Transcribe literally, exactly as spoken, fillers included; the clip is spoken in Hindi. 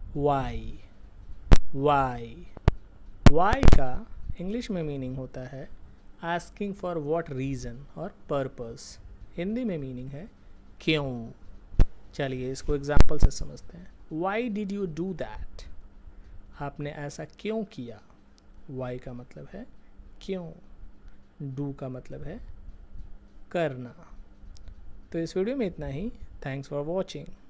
वाई, वाई, वाई का इंग्लिश में मीनिंग होता है आस्किंग फॉर व्हाट रीज़न और पर्पस। हिंदी में मीनिंग है क्यों। चलिए इसको एग्जाम्पल से समझते हैं। Why did you do that, आपने ऐसा क्यों किया। वाई का मतलब है क्यों, डू का मतलब है करना। तो इस वीडियो में इतना ही। Thanks for watching.